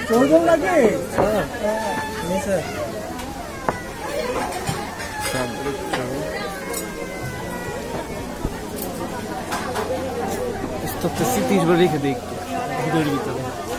চোরজন লাগে স্যার স্টকটা 30 বার রেখে দিই একটু ভিতরে ভিতরে